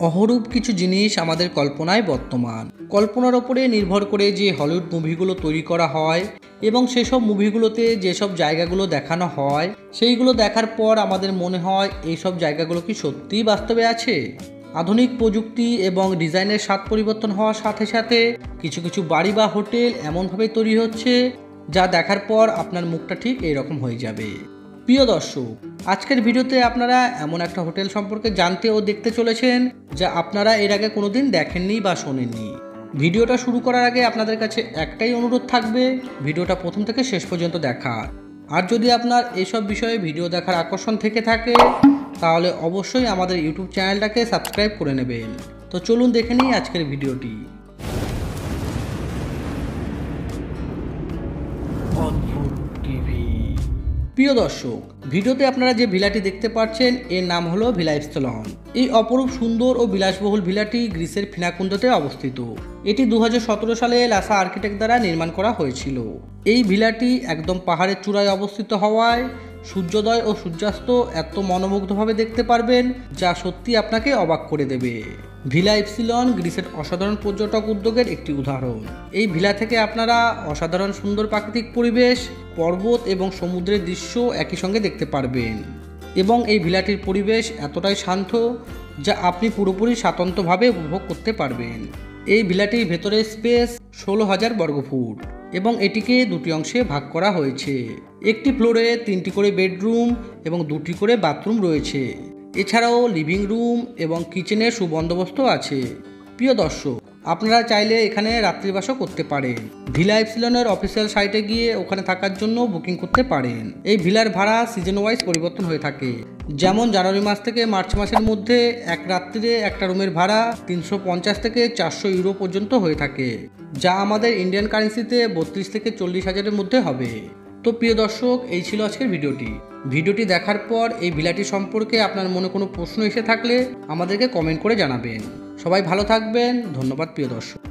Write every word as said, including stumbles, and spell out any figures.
অহরূপ কিছু জিনিস আমাদের কল্পনায় বর্তমান। কল্পনার ওপরে নির্ভর করে যে হলিউড মুভিগুলো তৈরি করা হয় এবং সেসব মুভিগুলোতে যেসব জায়গাগুলো দেখানো হয় সেইগুলো দেখার পর আমাদের মনে হয় এইসব জায়গাগুলো কি সত্যিই বাস্তবে আছে। আধুনিক প্রযুক্তি এবং ডিজাইনের স্বাদ পরিবর্তন হওয়ার সাথে সাথে কিছু কিছু বাড়ি বা হোটেল এমনভাবে তৈরি হচ্ছে যা দেখার পর আপনার মুখটা ঠিক এরকম হয়ে যাবে। প্রিয় দর্শক, আজকের ভিডিওতে আপনারা এমন একটা হোটেল সম্পর্কে জানতে ও দেখতে চলেছেন যা আপনারা এর আগে কোনোদিন দেখেননি বা শোনেননি। ভিডিওটা শুরু করার আগে আপনাদের কাছে একটাই অনুরোধ থাকবে, ভিডিওটা প্রথম থেকে শেষ পর্যন্ত দেখার। আর যদি আপনার এইসব বিষয়ে ভিডিও দেখার আকর্ষণ থেকে থাকে তাহলে অবশ্যই আমাদের ইউটিউব চ্যানেলটাকে সাবস্ক্রাইব করে নেবেন। তো চলুন দেখে নিই আজকের ভিডিওটি। অদ্ভুত টিভি। প্রিয় দর্শক, ভিডিওতে আপনারা যে ভিলাটি দেখতে পাচ্ছেন এর নাম হলো ভিলা ইপসিলন। এই অপরূপ সুন্দর ও বিলাসবহুল ভিলাটি গ্রিসের ফিনাকুন্দোতে অবস্থিত। এটি দু হাজার সতেরো সালে লাসা আর্কিটেক্ট দ্বারা নির্মাণ করা হয়েছিল। এই ভিলাটি একদম পাহাড়ের চূড়ায় অবস্থিত হওয়ায় সূর্যোদয় ও সূর্যাস্ত এত মনোমুগ্ধভাবে দেখতে পারবেন যা সত্যি আপনাকে অবাক করে দেবে। ভিলা ইপসিলন গ্রিসের অসাধারণ পর্যটক উদ্যোগের একটি উদাহরণ। এই ভিলা থেকে আপনারা অসাধারণ সুন্দর প্রাকৃতিক পরিবেশ, পর্বত এবং সমুদ্রের দৃশ্য একই সঙ্গে দেখতে পারবেন এবং এই ভিলাটির পরিবেশ এতটাই শান্ত যা আপনি পুরোপুরি স্বাতন্ত্র্যভাবে উপভোগ করতে পারবেন। এই ভিলাটির ভেতরে স্পেস ষোলো হাজার বর্গফুট এবং এটিকে দুটি অংশে ভাগ করা হয়েছে। একটি ফ্লোরে তিনটি করে বেডরুম এবং দুটি করে বাথরুম রয়েছে। এছাড়াও লিভিং রুম এবং কিচেনের সুবন্দোবস্ত আছে। প্রিয় দর্শক, আপনারা চাইলে এখানে রাত্রিবাসও করতে পারেন। ভিলা ইপসিলনের অফিসিয়াল সাইটে গিয়ে ওখানে থাকার জন্য বুকিং করতে পারেন। এই ভিলার ভাড়া সিজন ওয়াইজ পরিবর্তন হয়ে থাকে। যেমন জানুয়ারি মাস থেকে মার্চ মাসের মধ্যে এক রাত্রিরে একটা রুমের ভাড়া তিনশো পঞ্চাশ থেকে চারশো ইউরো পর্যন্ত হয়ে থাকে, যা আমাদের ইন্ডিয়ান কারেন্সিতে বত্রিশ থেকে চল্লিশ হাজারের মধ্যে হবে। তো প্রিয় দর্শক, এই ছিল আজকের ভিডিওটি। ভিডিওটি দেখার পর এই ভিলাটি সম্পর্কে আপনার মনে কোনো প্রশ্ন এসে থাকলে আমাদেরকে কমেন্ট করে জানাবেন। সবাই ভালো থাকবেন। ধন্যবাদ প্রিয় দর্শক।